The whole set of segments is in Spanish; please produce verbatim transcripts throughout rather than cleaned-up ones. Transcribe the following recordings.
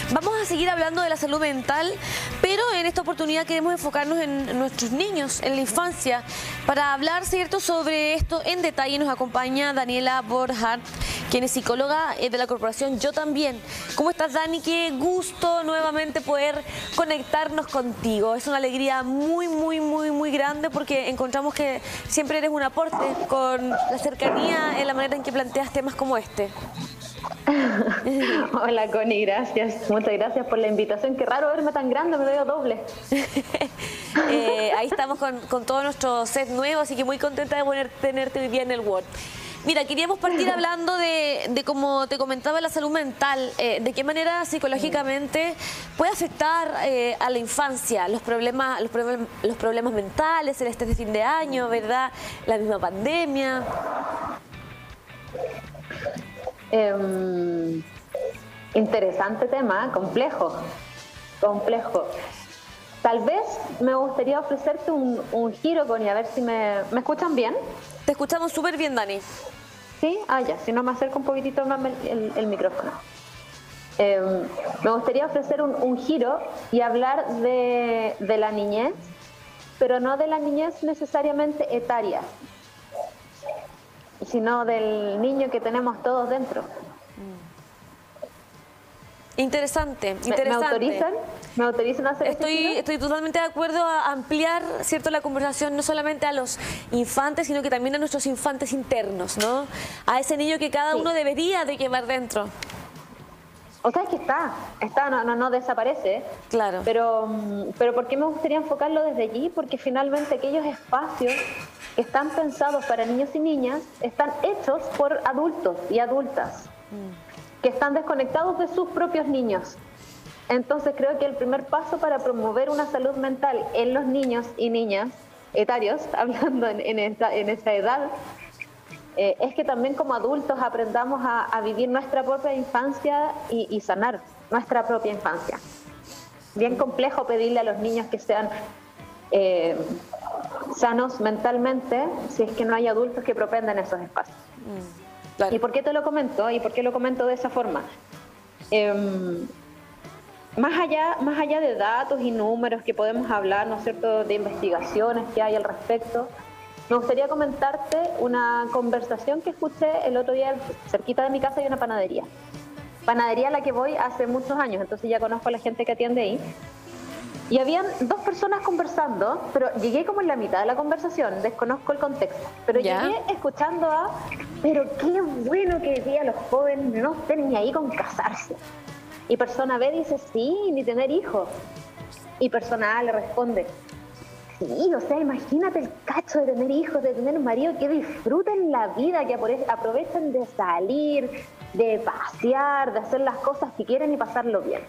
Vamos a seguir hablando de la salud mental, pero en esta oportunidad queremos enfocarnos en nuestros niños, en la infancia. Para hablar, ¿cierto?, sobre esto en detalle nos acompaña Daniela Borhardt, quien es psicóloga de la corporación Yo También. ¿Cómo estás, Dani? Qué gusto nuevamente poder conectarnos contigo. Es una alegría muy, muy, muy, muy grande porque encontramos que siempre eres un aporte con la cercanía en la manera en que planteas temas como este. Hola, Connie, gracias. Muchas gracias por la invitación. Qué raro verme tan grande, me veo doble. eh, ahí estamos con, con todo nuestro set nuevo, así que muy contenta de poder tenerte hoy día en el Word. Mira, queríamos partir hablando de, de como te comentaba, la salud mental, eh, de qué manera psicológicamente puede afectar eh, a la infancia, los problemas, los, problemas, los problemas mentales, el estrés de fin de año, ¿verdad? La misma pandemia. Eh, interesante tema, complejo, complejo. Tal vez me gustaría ofrecerte un, un giro, Connie, a ver si me... ¿Me escuchan bien? Te escuchamos súper bien, Dani. Sí, ah, ya, si no me acerco un poquitito más el, el, el micrófono. Eh, me gustaría ofrecer un, un giro y hablar de, de la niñez, pero no de la niñez necesariamente etaria, sino del niño que tenemos todos dentro. Interesante, interesante. ¿Me, me autorizan? ¿Me autorizan a hacer estoy, este estoy totalmente de acuerdo a ampliar, ¿cierto?, la conversación no solamente a los infantes, sino que también a nuestros infantes internos, ¿no? A ese niño que cada sí. uno debería de llevar dentro. O sea, es que está, está, no, no, no desaparece. Claro. Pero, pero ¿por qué me gustaría enfocarlo desde allí? Porque finalmente aquellos espacios que están pensados para niños y niñas están hechos por adultos y adultas mm. que están desconectados de sus propios niños. Entonces creo que el primer paso para promover una salud mental en los niños y niñas etarios, hablando en, en, esta, en esa edad, eh, es que también como adultos aprendamos a, a vivir nuestra propia infancia y, y sanar nuestra propia infancia. Bien complejo pedirle a los niños que sean eh, sanos mentalmente si es que no hay adultos que propendan esos espacios. Mm, claro. ¿Y por qué te lo comento? ¿Y por qué lo comento de esa forma? Eh, más allá, más allá de datos y números que podemos hablar, ¿no es cierto?, de investigaciones que hay al respecto, me gustaría comentarte una conversación que escuché el otro día. Cerquita de mi casa hay una panadería. Panadería a la que voy hace muchos años, entonces ya conozco a la gente que atiende ahí. Y habían dos personas conversando, pero llegué como en la mitad de la conversación, desconozco el contexto, pero ¿ya? Llegué escuchando a, pero qué bueno que día los jóvenes no estén ni ahí con casarse. Y persona B dice, sí, ni tener hijos. Y persona A le responde, sí, o sea, imagínate el cacho de tener hijos, de tener un marido, que disfruten la vida, que aprovechen de salir, de pasear, de hacer las cosas que quieren y pasarlo bien.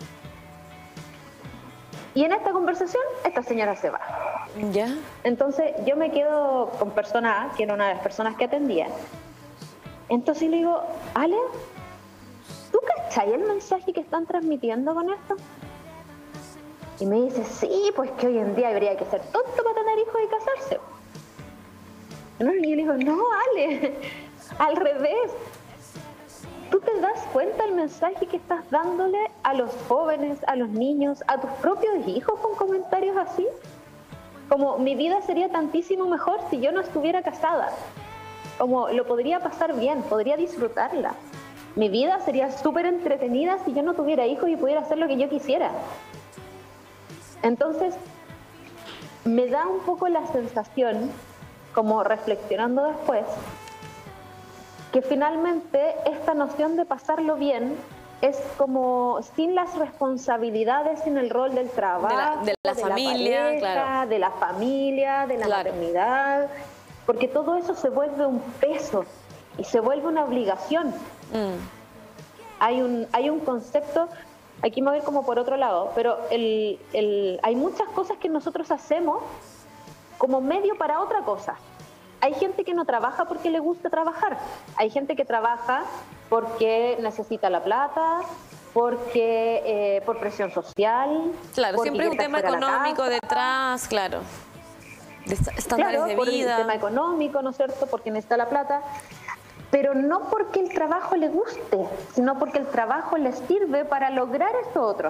Y en esta conversación, esta señora se va. ¿Ya? Entonces, yo me quedo con persona A, que era una de las personas que atendía. Entonces le digo, Ale, ¿tú cachai el mensaje que están transmitiendo con esto? Y me dice, sí, pues que hoy en día habría que ser tonto para tener hijos y casarse. Y yo le digo, no, Ale, al revés. ¿Tú te das cuenta del mensaje que estás dándole a los jóvenes, a los niños, a tus propios hijos con comentarios así? Como mi vida sería tantísimo mejor si yo no estuviera casada. Como lo podría pasar bien, podría disfrutarla. Mi vida sería súper entretenida si yo no tuviera hijos y pudiera hacer lo que yo quisiera. Entonces, me da un poco la sensación, como reflexionando después, que finalmente esta noción de pasarlo bien es como sin las responsabilidades, sin el rol del trabajo, de la, de la de familia, la pareja, claro. de la familia, de la claro. maternidad, porque todo eso se vuelve un peso y se vuelve una obligación. Mm. Hay un, hay un concepto, aquí me voy a ir como por otro lado, pero el, el, hay muchas cosas que nosotros hacemos como medio para otra cosa. Hay gente que no trabaja porque le gusta trabajar. Hay gente que trabaja porque necesita la plata, porque eh, por presión social. Claro, siempre es un tema económico detrás, claro. De estándares claro, de por vida. el tema económico, ¿no es cierto? Porque necesita la plata. pero no porque el trabajo le guste, sino porque el trabajo les sirve para lograr esto otro.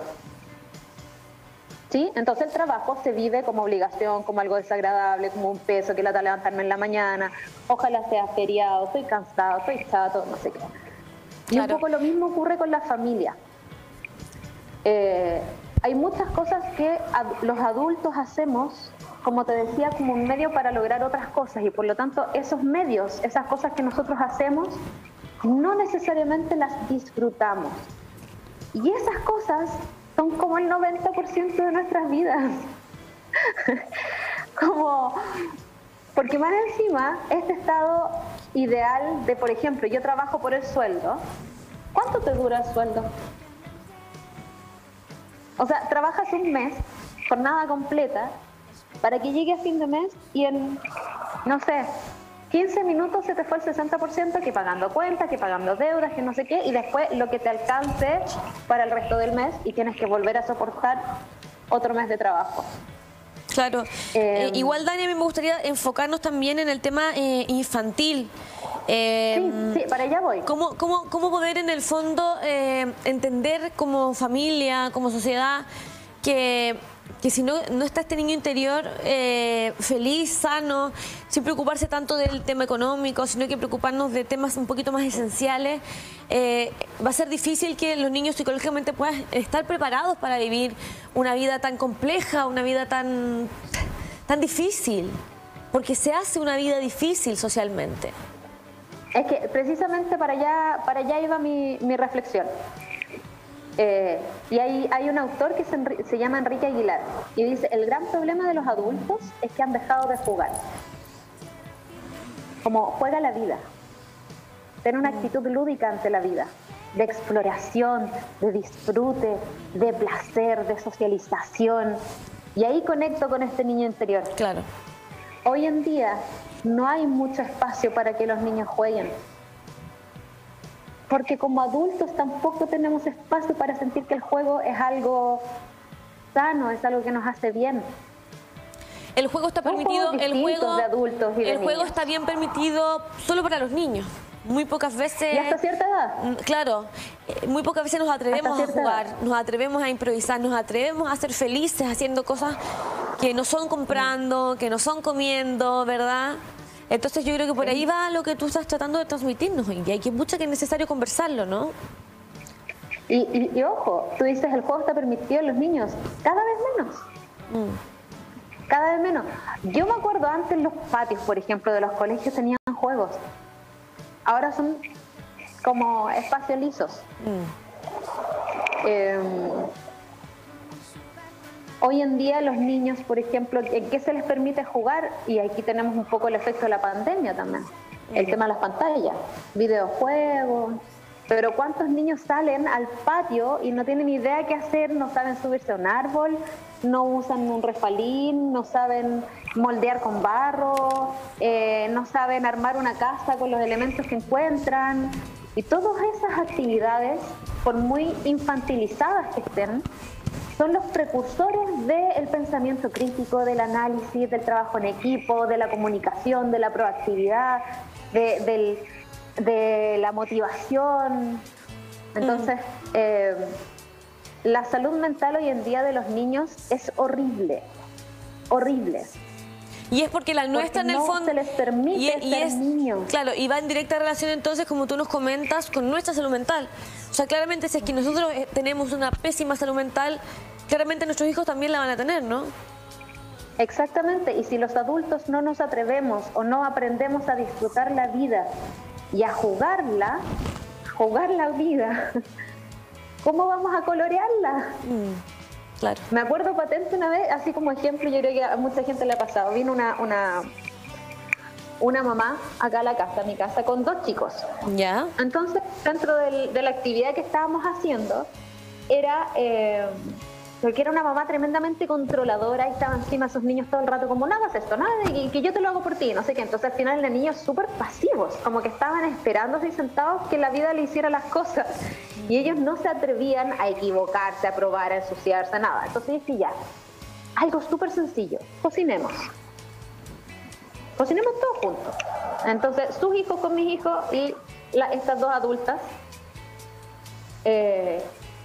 ¿Sí? Entonces el trabajo se vive como obligación, como algo desagradable, como un peso que lata levantarme en la mañana, ojalá sea feriado, estoy cansado, estoy chato, no sé qué. Y claro, un poco lo mismo ocurre con la familia. Eh, hay muchas cosas que ad los adultos hacemos, como te decía, como un medio para lograr otras cosas, y por lo tanto esos medios, esas cosas que nosotros hacemos, no necesariamente las disfrutamos. Y esas cosas son como el noventa por ciento de nuestras vidas. Como, porque más encima, este estado ideal de, por ejemplo, yo trabajo por el sueldo. ¿Cuánto te dura el sueldo? O sea, trabajas un mes, jornada completa, para que llegue a fin de mes y en, no sé, quince minutos se te fue el sesenta por ciento, que pagando cuentas, que pagando deudas, que no sé qué, y después lo que te alcance para el resto del mes y tienes que volver a soportar otro mes de trabajo. Claro. Eh, eh, igual, Dani, a mí me gustaría enfocarnos también en el tema eh, infantil. Eh, sí, sí, para allá voy. ¿Cómo, cómo, cómo poder en el fondo eh, entender como familia, como sociedad, que... que si no, no está este niño interior eh, feliz, sano, sin preocuparse tanto del tema económico, sino que preocuparnos de temas un poquito más esenciales, eh, va a ser difícil que los niños psicológicamente puedan estar preparados para vivir una vida tan compleja, una vida tan, tan difícil, porque se hace una vida difícil socialmente. Es que precisamente para allá, para allá iba mi, mi reflexión. Eh, y hay, hay un autor que se, se llama Enrique Aguilar y dice: el gran problema de los adultos es que han dejado de jugar. Como juega la vida, ten una actitud lúdica ante la vida, de exploración, de disfrute, de placer, de socialización. Y ahí conecto con este niño interior. Claro. Hoy en día no hay mucho espacio para que los niños jueguen, porque como adultos tampoco tenemos espacio para sentir que el juego es algo sano, es algo que nos hace bien. El juego está permitido, el juego de adultos y de el juego niños. está bien permitido solo para los niños. Muy pocas veces. Y hasta cierta edad. Claro, muy pocas veces nos atrevemos a jugar, edad. nos atrevemos a improvisar, nos atrevemos a ser felices haciendo cosas que no son comprando, que no son comiendo, ¿verdad? Entonces yo creo que por ahí va lo que tú estás tratando de transmitirnos hoy día, y que es mucho que es necesario conversarlo, ¿no? Y, y, y ojo, tú dices el juego está permitido en los niños, cada vez menos. Mm. Cada vez menos. Yo me acuerdo antes los patios, por ejemplo, de los colegios tenían juegos. Ahora son como espacios lisos. Mm. Eh, Hoy en día los niños, por ejemplo, ¿en qué se les permite jugar? Y aquí tenemos un poco el efecto de la pandemia también. El uh-huh. tema de las pantallas, videojuegos. Pero ¿cuántos niños salen al patio y no tienen idea qué hacer? No saben subirse a un árbol, no usan un refalín, no saben moldear con barro, eh, no saben armar una casa con los elementos que encuentran. Y todas esas actividades, por muy infantilizadas que estén, son los precursores del pensamiento crítico, del análisis, del trabajo en equipo, de la comunicación, de la proactividad, de, del, de la motivación. Entonces, mm. eh, la salud mental hoy en día de los niños es horrible, horrible. Y es porque la nuestra porque en el no fondo se les permite y, y ser es, niños. Claro, y va en directa relación entonces, como tú nos comentas, con nuestra salud mental. O sea, claramente si es que nosotros tenemos una pésima salud mental, claramente nuestros hijos también la van a tener, ¿no? Exactamente, y si los adultos no nos atrevemos o no aprendemos a disfrutar la vida y a jugarla, jugar la vida, ¿cómo vamos a colorearla? Mm, claro. Me acuerdo patente una vez, así como ejemplo, yo creo que a mucha gente le ha pasado. Vino una, una, una mamá acá a la casa, a mi casa, con dos chicos. Ya. Entonces, dentro del, de la actividad que estábamos haciendo, era... Eh, porque era una mamá tremendamente controladora y estaba encima de sus niños todo el rato como, no hagas esto, nada, y que yo te lo hago por ti, no sé qué. Entonces al final los niños súper pasivos, como que estaban esperando así sentados que la vida le hiciera las cosas. Y ellos no se atrevían a equivocarse, a probar, a ensuciarse, nada. Entonces dije, ya, algo súper sencillo, cocinemos. Cocinemos todos juntos. Entonces sus hijos con mis hijos y la, estas dos adultas, eh,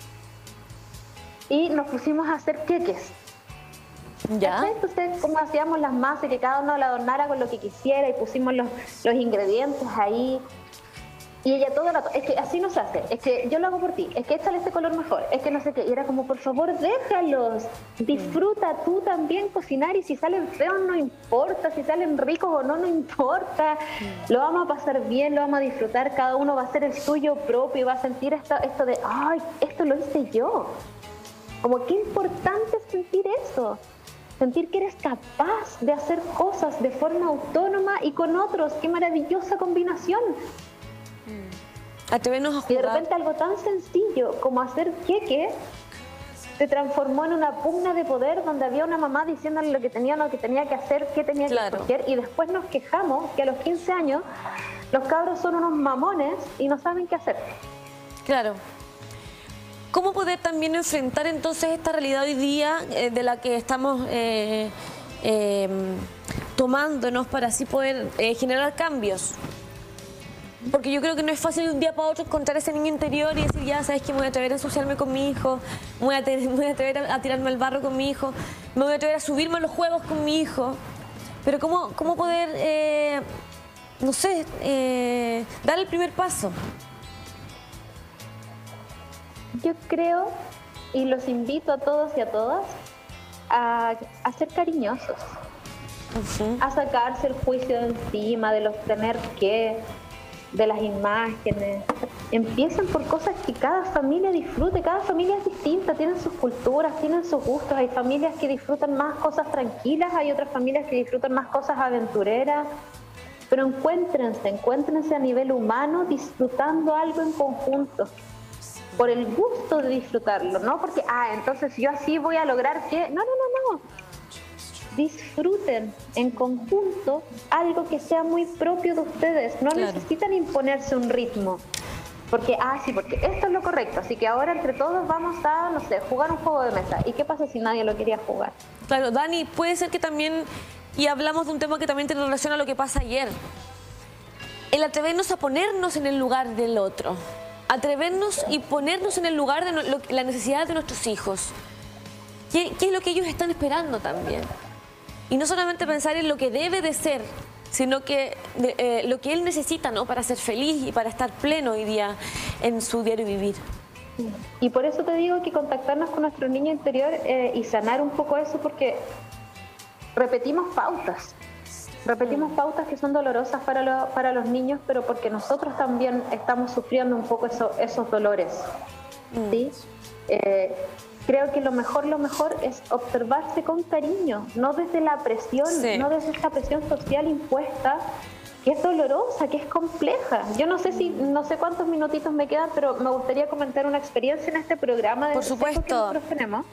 y nos pusimos a hacer queques. ¿Ya? Entonces, como hacíamos las masas, que cada uno la adornara con lo que quisiera y pusimos los, los ingredientes ahí. Y ella todo el rato, es que así no se hace, es que yo lo hago por ti, es que échale este color mejor, es que no sé qué. Y era como, por favor, déjalos, disfruta tú también cocinar, y si salen feos no importa, si salen ricos o no, no importa. Lo vamos a pasar bien, lo vamos a disfrutar, cada uno va a hacer el suyo propio y va a sentir esto, esto de, ay, esto lo hice yo. Como qué importante es sentir eso. Sentir que eres capaz de hacer cosas de forma autónoma y con otros. ¡Qué maravillosa combinación! Atrevernos a jugar. Y de repente algo tan sencillo como hacer queque se transformó en una pugna de poder, donde había una mamá diciéndole lo que tenía, lo que tenía que hacer, qué tenía Claro. que escoger, y después nos quejamos que a los quince años los cabros son unos mamones y no saben qué hacer. Claro. ¿Cómo poder también enfrentar entonces esta realidad hoy día eh, de la que estamos eh, eh, tomándonos para así poder eh, generar cambios? Porque yo creo que no es fácil de un día para otro encontrar ese niño interior y decir, ya, ¿sabes qué? Me voy a atrever a ensuciarme con mi hijo, me voy a, me voy a atrever a, a tirarme al barro con mi hijo, me voy a atrever a subirme a los juegos con mi hijo. Pero ¿cómo, cómo poder, eh, no sé, eh, dar el primer paso? Yo creo, y los invito a todos y a todas, a, a ser cariñosos, Uh-huh. a sacarse el juicio de encima, de los tener que, de las imágenes. Empiecen por cosas que cada familia disfrute. Cada familia es distinta, tienen sus culturas, tienen sus gustos. Hay familias que disfrutan más cosas tranquilas, hay otras familias que disfrutan más cosas aventureras. Pero encuéntrense, encuéntrense a nivel humano disfrutando algo en conjunto, por el gusto de disfrutarlo, no porque, ah, entonces yo así voy a lograr que... No, no, no, no. Disfruten en conjunto algo que sea muy propio de ustedes. No Claro. necesitan imponerse un ritmo. Porque, ah, sí, porque esto es lo correcto. Así que ahora entre todos vamos a, no sé, jugar un juego de mesa. ¿Y qué pasa si nadie lo quería jugar? Claro, Dani, puede ser que también, y hablamos de un tema que también tiene relación a lo que pasa ayer, el atrevernos a ponernos en el lugar del otro, atrevernos y ponernos en el lugar de no, lo, la necesidad de nuestros hijos. ¿Qué, ¿Qué es lo que ellos están esperando también? Y no solamente pensar en lo que debe de ser, sino que de, eh, lo que él necesita, ¿no? Para ser feliz y para estar pleno hoy día en su diario vivir. Y por eso te digo que contactarnos con nuestro niño interior eh, y sanar un poco eso, porque repetimos pautas. Repetimos pautas que son dolorosas para, lo, para los niños, pero porque nosotros también estamos sufriendo un poco eso, esos dolores. ¿Sí? Eh, creo que lo mejor, lo mejor es observarse con cariño, no desde la presión, Sí. no desde esta presión social impuesta, que es dolorosa, que es compleja. Yo no sé si, no sé cuántos minutitos me quedan, pero me gustaría comentar una experiencia en este programa de Por Seco supuesto. que nosotros tenemos.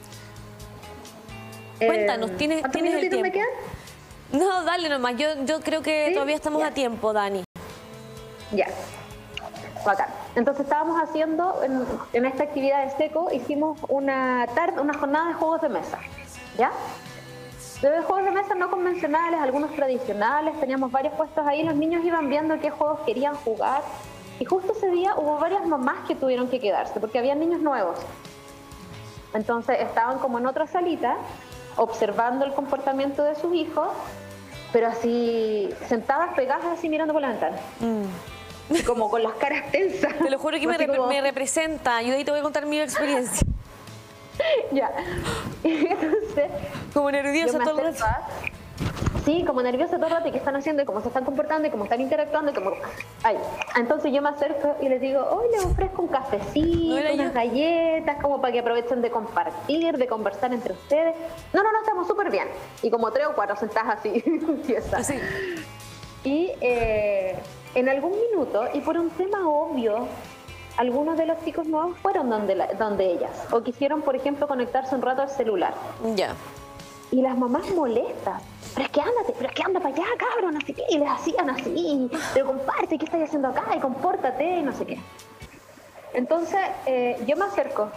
Cuéntanos, Eh, tienes, ¿cuántos tienes el minutitos me tiempo. quedan? No, dale nomás, yo, yo creo que ¿Sí? todavía estamos Ya. a tiempo, Dani. Ya, bacán. Entonces estábamos haciendo, en, en esta actividad de Seco, hicimos una tarde, una jornada de juegos de mesa, ¿ya? De juegos de mesa no convencionales, algunos tradicionales, teníamos varios puestos ahí, los niños iban viendo qué juegos querían jugar, y justo ese día hubo varias mamás que tuvieron que quedarse, porque había niños nuevos. Entonces estaban como en otra salita, observando el comportamiento de sus hijos, pero así, sentadas, pegadas, así mirando por la ventana. Mm. Y como con las caras tensas. Te lo juro que me, Así rep- como- me representa. Yo de ahí te voy a contar mi experiencia. Ya. Y entonces, Como yo nerviosa me todo el acerco rato. a- Sí, como nerviosa todo el rato, y qué están haciendo, y cómo se están comportando, y cómo están interactuando, y cómo... Ay. Entonces yo me acerco y les digo, hoy les ofrezco un cafecito, No era unas yo. galletas, como para que aprovechen de compartir, de conversar entre ustedes. No, no, no, estamos súper bien. Y como tres o cuatro sentadas así, tiesas. Así. Y eh, en algún minuto, y por un tema obvio, algunos de los chicos nuevos fueron donde, la- donde ellas, o quisieron, por ejemplo, conectarse un rato al celular. Ya. Y las mamás molestas, pero es que ándate, pero es que anda para allá, cabrón, así que, y les hacían así, pero comparte, ¿qué estás haciendo acá? Y compórtate, y no sé qué. Entonces, eh, yo me acerco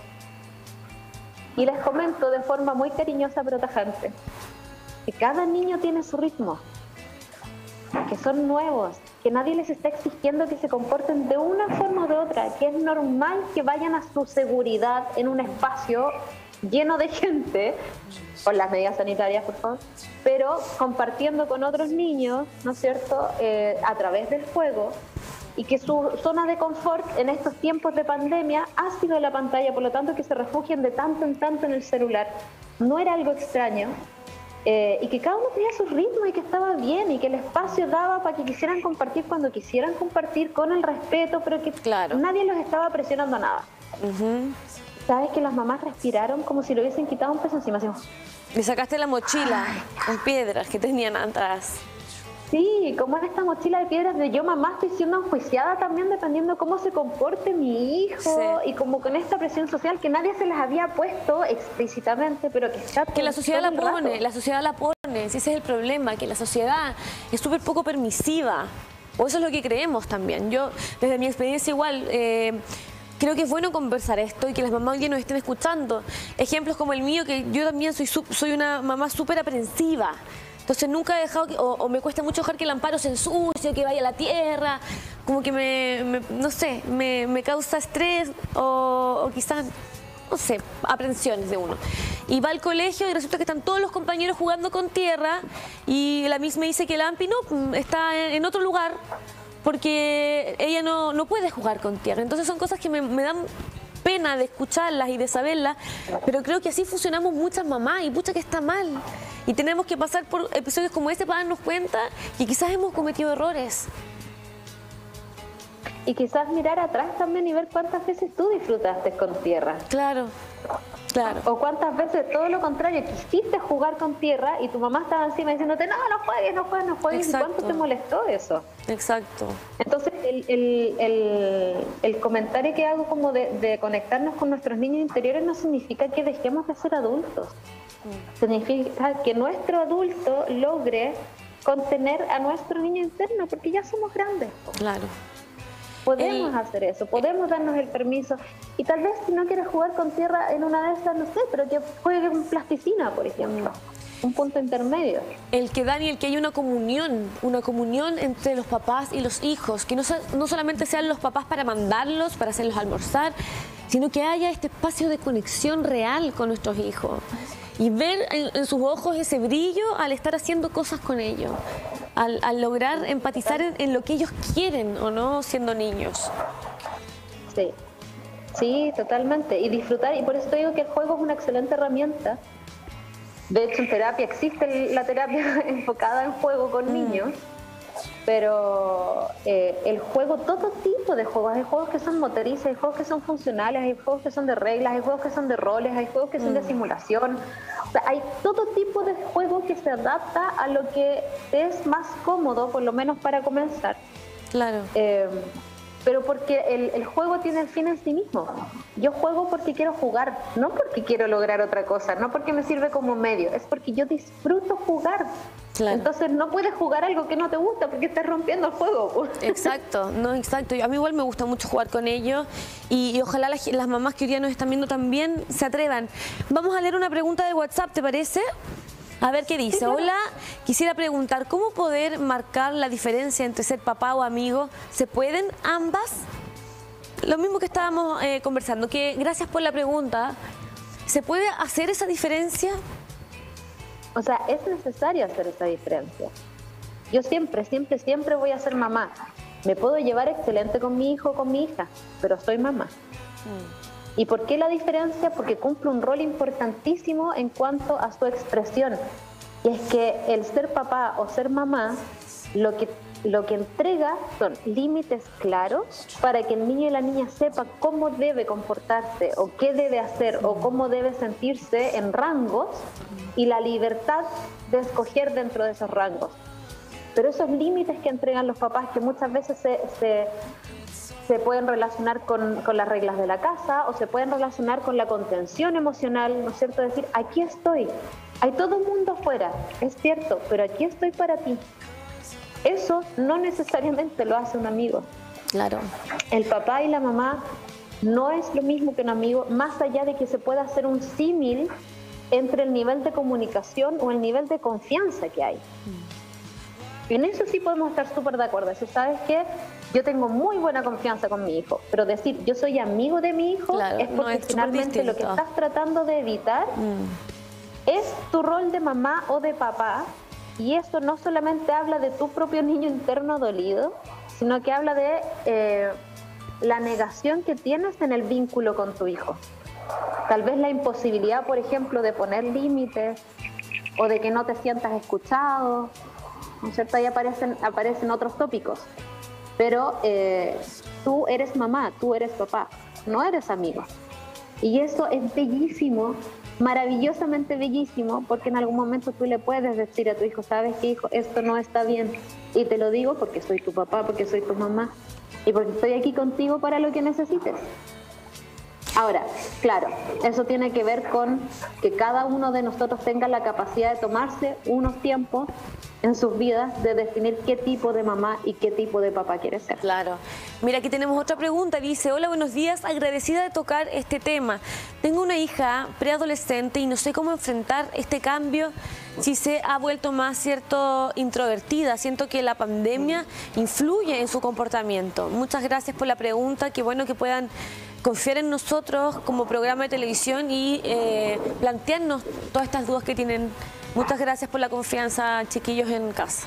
y les comento de forma muy cariñosa pero tajante que cada niño tiene su ritmo, que son nuevos, que nadie les está exigiendo que se comporten de una forma o de otra, que es normal que vayan a su seguridad en un espacio lleno de gente, con las medidas sanitarias, por favor, pero compartiendo con otros niños, ¿no es cierto?, eh, a través del juego, y que su zona de confort en estos tiempos de pandemia ha sido la pantalla, por lo tanto que se refugien de tanto en tanto en el celular. No era algo extraño, eh, y que cada uno tenía su ritmo y que estaba bien, y que el espacio daba para que quisieran compartir cuando quisieran compartir, con el respeto, pero que claro, nadie los estaba presionando a nada. Uh-huh. ¿Sabes que las mamás respiraron como si le hubiesen quitado un peso encima? Así, le sacaste la mochila con piedras que tenían atrás. Sí, como en esta mochila de piedras de yo mamá estoy siendo enjuiciada también dependiendo cómo se comporte mi hijo, sí, y como con esta presión social que nadie se las había puesto explícitamente, pero que está que la sociedad la pone, rato. la sociedad la pone, si ese es el problema, que la sociedad es súper poco permisiva, o eso es lo que creemos también. Yo, desde mi experiencia igual, eh, creo que es bueno conversar esto y que las mamás hoy día nos estén escuchando. Ejemplos como el mío, que yo también soy, soy una mamá súper aprensiva. Entonces nunca he dejado, que, o, o me cuesta mucho dejar que el amparo se ensucie, que vaya a la tierra, como que me, me no sé, me, me causa estrés o, o quizás, no sé, aprensiones de uno. Y va al colegio y resulta que están todos los compañeros jugando con tierra y la misma me dice que el Ampi no, está en, en otro lugar porque ella no, no puede jugar con tierra. Entonces son cosas que me, me dan pena de escucharlas y de saberlas, pero creo que así funcionamos muchas mamás y pucha que está mal. Y tenemos que pasar por episodios como este para darnos cuenta que quizás hemos cometido errores. Y quizás mirar atrás también y ver cuántas veces tú disfrutaste con tierra. Claro, claro. O cuántas veces todo lo contrario, quisiste jugar con tierra y tu mamá estaba encima diciéndote, no, no juegues, no juegues, no juegues. Exacto. ¿Y cuánto te molestó eso? Exacto. Entonces, el, el, el, el comentario que hago como de, de conectarnos con nuestros niños interiores no significa que dejemos de ser adultos. Significa que nuestro adulto logre contener a nuestro niño interno, porque ya somos grandes. Claro. Podemos el... hacer eso, podemos darnos el permiso. Y tal vez si no quieres jugar con tierra en una de esas, no sé, pero que juegue con plasticina, por ejemplo. Un punto intermedio. El que, Dani, que haya una comunión, una comunión entre los papás y los hijos, que no, no solamente sean los papás para mandarlos, para hacerlos almorzar, sino que haya este espacio de conexión real con nuestros hijos. Y ver en, en sus ojos ese brillo al estar haciendo cosas con ellos, al, al lograr empatizar en, en lo que ellos quieren o no siendo niños. Sí, sí, totalmente. Y disfrutar, y por eso te digo que el juego es una excelente herramienta. De hecho, en terapia existe la terapia enfocada en juego con mm. niños, pero eh, el juego, todo tipo de juegos, hay juegos que son motrices, hay juegos que son funcionales, hay juegos que son de reglas, hay juegos que son de roles, hay juegos que son mm. de simulación. O sea, hay todo tipo de juego que se adapta a lo que es más cómodo, por lo menos para comenzar. Claro. Eh, pero porque el, el juego tiene el fin en sí mismo. Yo juego porque quiero jugar, no porque quiero lograr otra cosa, no porque me sirve como medio, es porque yo disfruto jugar. Claro. Entonces no puedes jugar algo que no te gusta porque estás rompiendo el juego. Exacto, no, exacto. A mí igual me gusta mucho jugar con ellos y, y ojalá las, las mamás que hoy día nos están viendo también se atrevan. Vamos a leer una pregunta de WhatsApp, ¿te parece? A ver qué dice. Sí, claro. Hola, quisiera preguntar, ¿cómo poder marcar la diferencia entre ser papá o amigo? ¿Se pueden ambas? Lo mismo que estábamos eh, conversando, que gracias por la pregunta. ¿Se puede hacer esa diferencia? O sea, es necesario hacer esa diferencia. Yo siempre, siempre, siempre voy a ser mamá. Me puedo llevar excelente con mi hijo o con mi hija, pero soy mamá. Mm. ¿Y por qué la diferencia? Porque cumple un rol importantísimo en cuanto a su expresión. Y es que el ser papá o ser mamá, lo que, lo que entrega son límites claros para que el niño y la niña sepa cómo debe comportarse o qué debe hacer o cómo debe sentirse en rangos y la libertad de escoger dentro de esos rangos. Pero esos límites que entregan los papás, que muchas veces se... se se pueden relacionar con, con las reglas de la casa o se pueden relacionar con la contención emocional, ¿no es cierto? Decir, aquí estoy, hay todo un mundo afuera, es cierto, pero aquí estoy para ti. Eso no necesariamente lo hace un amigo. Claro. El papá y la mamá no es lo mismo que un amigo, más allá de que se pueda hacer un símil entre el nivel de comunicación o el nivel de confianza que hay. En eso sí podemos estar súper de acuerdo. Si sabes que yo tengo muy buena confianza con mi hijo, pero decir yo soy amigo de mi hijo, claro, es porque no, es finalmente lo que estás tratando de evitar mm. es tu rol de mamá o de papá, y eso no solamente habla de tu propio niño interno dolido, sino que habla de eh, la negación que tienes en el vínculo con tu hijo. Tal vez la imposibilidad, por ejemplo, de poner límites o de que no te sientas escuchado, ¿no es cierto? Ahí aparecen, aparecen otros tópicos. Pero eh, tú eres mamá, tú eres papá, no eres amigo. Y eso es bellísimo, maravillosamente bellísimo, porque en algún momento tú le puedes decir a tu hijo, ¿sabes qué, hijo? Esto no está bien. Y te lo digo porque soy tu papá, porque soy tu mamá y porque estoy aquí contigo para lo que necesites. Ahora, claro, eso tiene que ver con que cada uno de nosotros tenga la capacidad de tomarse unos tiempos en sus vidas de definir qué tipo de mamá y qué tipo de papá quiere ser. Claro. Mira, aquí tenemos otra pregunta. Dice, hola, buenos días, agradecida de tocar este tema. Tengo una hija preadolescente y no sé cómo enfrentar este cambio si se ha vuelto más, cierto, introvertida. Siento que la pandemia influye en su comportamiento. Muchas gracias por la pregunta. Qué bueno que puedan confiar en nosotros como programa de televisión y eh, plantearnos todas estas dudas que tienen. Muchas gracias por la confianza, chiquillos en casa.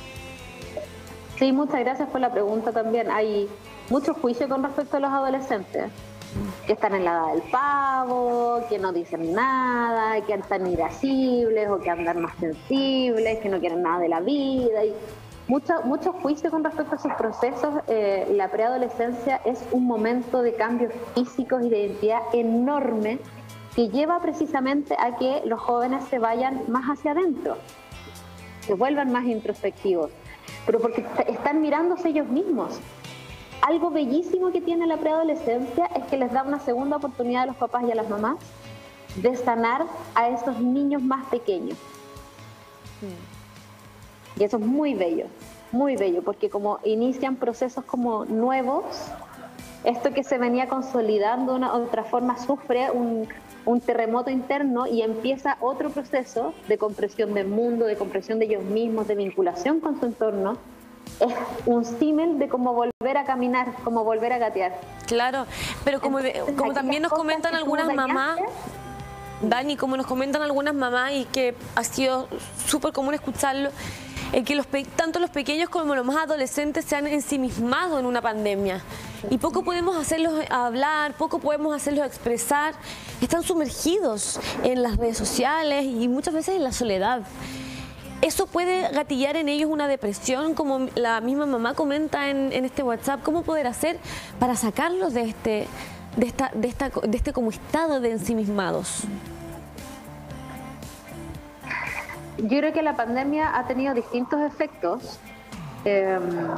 Sí, muchas gracias por la pregunta también. Hay mucho juicio con respecto a los adolescentes, que están en la edad del pavo, que no dicen nada, que están irascibles o que andan más sensibles, que no quieren nada de la vida. Y mucho, mucho juicio con respecto a esos procesos. Eh, la preadolescencia es un momento de cambios físicos y de identidad enorme, que lleva precisamente a que los jóvenes se vayan más hacia adentro, se vuelvan más introspectivos, pero porque están mirándose ellos mismos. Algo bellísimo que tiene la preadolescencia es que les da una segunda oportunidad a los papás y a las mamás de sanar a esos niños más pequeños. Y eso es muy bello, muy bello, porque como inician procesos como nuevos, esto que se venía consolidando de una otra forma sufre un un terremoto interno y empieza otro proceso de compresión del mundo, de compresión de ellos mismos, de vinculación con su entorno. Es un símil de cómo volver a caminar, cómo volver a gatear. Claro, pero como, Entonces, como también nos comentan algunas mamás, Dani, como nos comentan algunas mamás y que ha sido súper común escucharlo, es que los tanto los pequeños como los más adolescentes se han ensimismado en una pandemia y poco podemos hacerlos hablar, poco podemos hacerlos expresar. Están sumergidos en las redes sociales y muchas veces en la soledad. Eso puede gatillar en ellos una depresión, como la misma mamá comenta en, en este WhatsApp. ¿Cómo poder hacer para sacarlos de este, de esta, de esta, de este como estado de ensimismados? Yo creo que la pandemia ha tenido distintos efectos eh,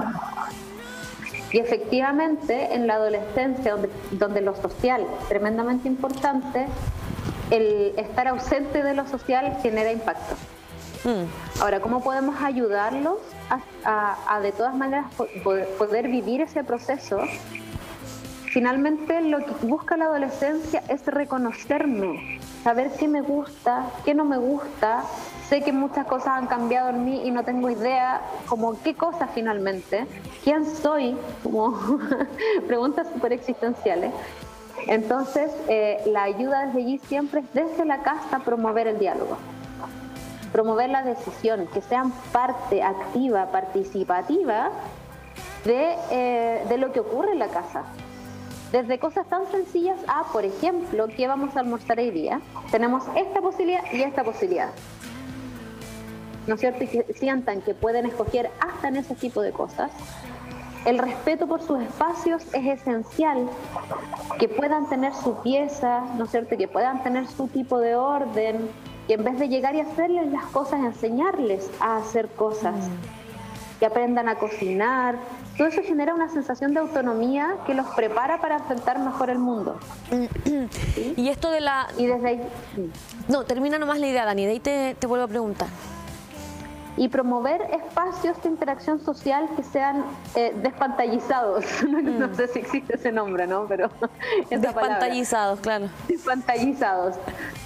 y efectivamente en la adolescencia, donde, donde lo social es tremendamente importante, el estar ausente de lo social genera impacto. Mm. Ahora, ¿cómo podemos ayudarlos a, a, a de todas maneras poder, poder vivir ese proceso? Finalmente lo que busca la adolescencia es reconocerme, saber qué me gusta, qué no me gusta. Sé que muchas cosas han cambiado en mí y no tengo idea como qué cosas finalmente, quién soy, como preguntas súper existenciales. Entonces, eh, la ayuda desde allí siempre es desde la casa promover el diálogo, promover la decisión, que sean parte activa, participativa de, eh, de lo que ocurre en la casa. Desde cosas tan sencillas a, por ejemplo, ¿qué vamos a almorzar hoy día? Tenemos esta posibilidad y esta posibilidad. ¿No es cierto? Y que sientan que pueden escoger hasta en ese tipo de cosas. El respeto por sus espacios es esencial, que puedan tener su pieza, ¿no es cierto? Que puedan tener su tipo de orden, que en vez de llegar y hacerles las cosas, enseñarles a hacer cosas, mm. que aprendan a cocinar. Todo eso genera una sensación de autonomía que los prepara para enfrentar mejor el mundo. ¿Sí? Y esto de la... Y desde ahí... No, termina nomás la idea, Dani, de ahí te, te vuelvo a preguntar. Y promover espacios de interacción social que sean eh, despantallizados. Mm. No sé si existe ese nombre, ¿no? Pero despantallizados, claro. Despantallizados.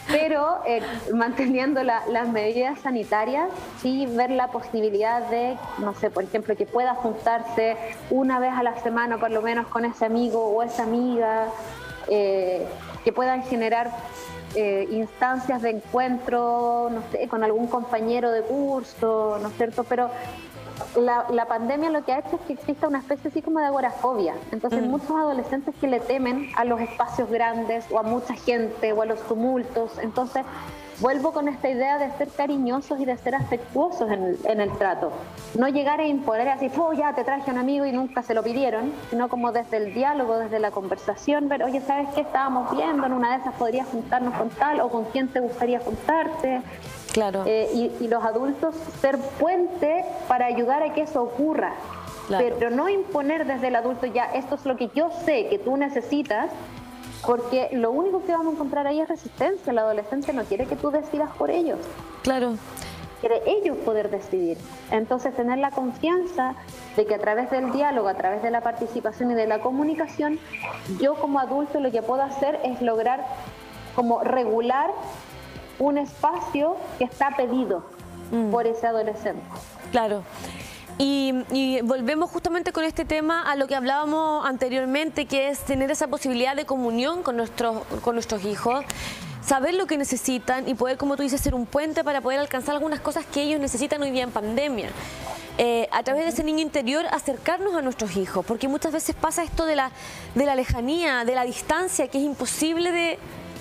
pero eh, manteniendo la, las medidas sanitarias, sí ver la posibilidad de, no sé, por ejemplo, que pueda juntarse una vez a la semana por lo menos con ese amigo o esa amiga, eh, que puedan generar eh, instancias de encuentro, no sé, con algún compañero de curso, ¿no es cierto? Pero La, la pandemia lo que ha hecho es que exista una especie así como de agorafobia. Entonces mm. muchos adolescentes que le temen a los espacios grandes o a mucha gente o a los tumultos. Entonces vuelvo con esta idea de ser cariñosos y de ser afectuosos en el, en el trato. No llegar a imponer así, oh, ya te traje a un amigo y nunca se lo pidieron, sino como desde el diálogo, desde la conversación, ver, oye, ¿sabes qué estábamos viendo? En una de esas podrías juntarnos con tal, o con quién te gustaría juntarte. Claro. Eh, y, y los adultos ser puente para ayudar a que eso ocurra. Claro. Pero no imponer desde el adulto ya, esto es lo que yo sé que tú necesitas, porque lo único que vamos a encontrar ahí es resistencia. El adolescente no quiere que tú decidas por ellos. Claro. Quiere ellos poder decidir. Entonces tener la confianza de que a través del diálogo, a través de la participación y de la comunicación, yo como adulto lo que puedo hacer es lograr como regular un espacio que está pedido mm. por ese adolescente. Claro. Y, y volvemos justamente con este tema a lo que hablábamos anteriormente, que es tener esa posibilidad de comunión con nuestros, con nuestros hijos, saber lo que necesitan y poder, como tú dices, ser un puente para poder alcanzar algunas cosas que ellos necesitan hoy día en pandemia. Eh, a través de ese niño interior acercarnos a nuestros hijos, porque muchas veces pasa esto de la, de la lejanía, de la distancia, que es imposible de...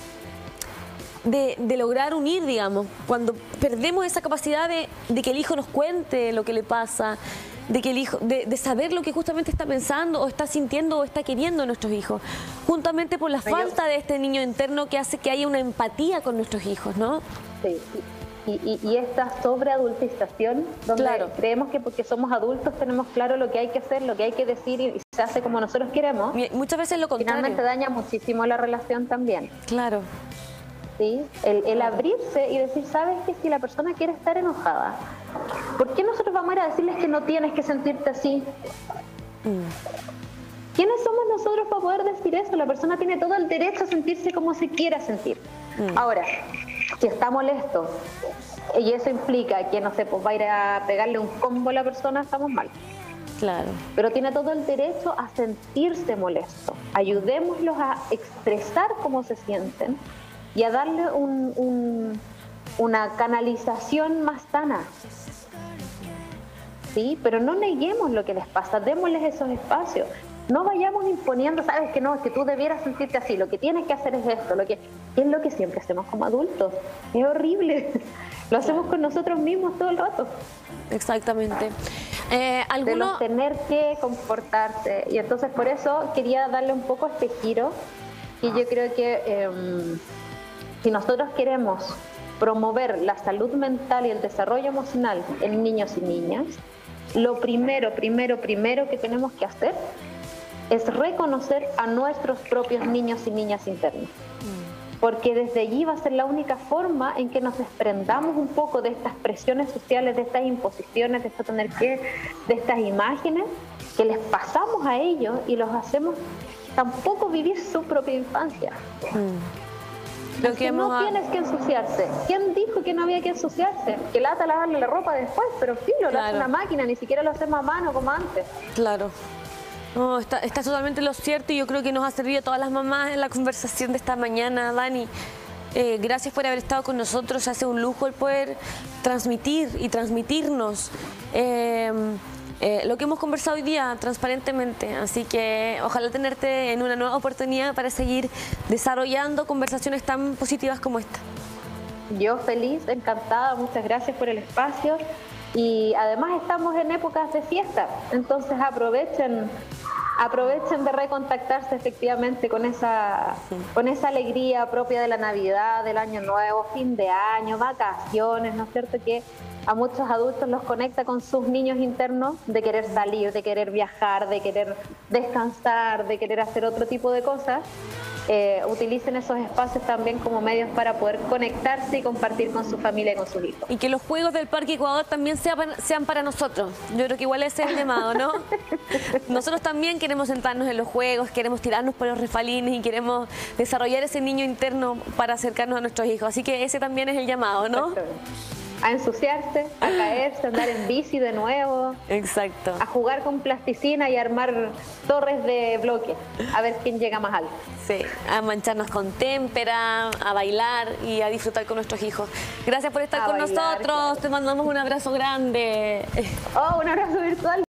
De, de lograr unir, digamos, cuando perdemos esa capacidad de, de que el hijo nos cuente lo que le pasa, de que el hijo, de, de saber lo que justamente está pensando o está sintiendo o está queriendo nuestros hijos, juntamente por la falta de este niño interno que hace que haya una empatía con nuestros hijos, ¿no? Sí, y, y, y esta sobreadultización, donde claro. creemos que porque somos adultos tenemos claro lo que hay que hacer, lo que hay que decir y se hace como nosotros queremos. Y muchas veces lo contrario. Finalmente daña muchísimo la relación también. Claro. ¿Sí? El, el abrirse y decir, ¿sabes que si la persona quiere estar enojada, ¿por qué nosotros vamos a ir a decirles que no tienes que sentirte así? Mm. ¿Quiénes somos nosotros para poder decir eso? La persona tiene todo el derecho a sentirse como se quiera sentir. Mm. Ahora, si está molesto y eso implica que, no sé, pues va a ir a pegarle un combo a la persona, estamos mal. Claro. Pero tiene todo el derecho a sentirse molesto. Ayudémoslos a expresar cómo se sienten y a darle un, un, una canalización más sana. ¿Sí? Pero no neguemos lo que les pasa, démosles esos espacios. No vayamos imponiendo, sabes que no, es que tú debieras sentirte así, lo que tienes que hacer es esto, lo que es lo que siempre hacemos como adultos. Es horrible. Lo hacemos con nosotros mismos todo el rato. Exactamente. Eh, ¿alguno... De los tener que comportarse. Y entonces por eso quería darle un poco este giro, y yo creo que eh, si nosotros queremos promover la salud mental y el desarrollo emocional en niños y niñas, lo primero, primero, primero que tenemos que hacer es reconocer a nuestros propios niños y niñas internos. Porque desde allí va a ser la única forma en que nos desprendamos un poco de estas presiones sociales, de estas imposiciones, de esto tener que, de estas imágenes que les pasamos a ellos y los hacemos tampoco vivir su propia infancia. Mm. Lo que no hemos... tienes que ensuciarse. ¿Quién dijo que no había que ensuciarse? Que lata lavarle la ropa después, pero filo, claro. Lo hace una máquina, ni siquiera lo hacemos a mano como antes. Claro. No, está, está totalmente lo cierto, y yo creo que nos ha servido a todas las mamás en la conversación de esta mañana, Dani. Eh, gracias por haber estado con nosotros. Hace un lujo el poder transmitir y transmitirnos eh, eh, lo que hemos conversado hoy día transparentemente. Así que ojalá tenerte en una nueva oportunidad para seguir desarrollando conversaciones tan positivas como esta. Yo feliz, encantada, muchas gracias por el espacio. Y además estamos en épocas de fiesta, entonces aprovechen aprovechen de recontactarse efectivamente con esa, sí. con esa alegría propia de la Navidad, del Año Nuevo, fin de año, vacaciones, ¿no es cierto? Que a muchos adultos los conecta con sus niños internos de querer salir, de querer viajar, de querer descansar, de querer hacer otro tipo de cosas. Eh, utilicen esos espacios también como medios para poder conectarse y compartir con su familia y con sus hijos. Y que los juegos del Parque Ecuador también sean, sean para nosotros. Yo creo que igual ese es el llamado, ¿no? Nosotros también queremos sentarnos en los juegos, queremos tirarnos por los refalines y queremos desarrollar ese niño interno para acercarnos a nuestros hijos. Así que ese también es el llamado, ¿no? A ensuciarse, a caerse, a andar en bici de nuevo. Exacto. A jugar con plasticina y armar torres de bloque, a ver quién llega más alto. Sí, a mancharnos con témpera, a bailar y a disfrutar con nuestros hijos. Gracias por estar A con bailar, nosotros, claro. Te mandamos un abrazo grande. Oh, un abrazo virtual.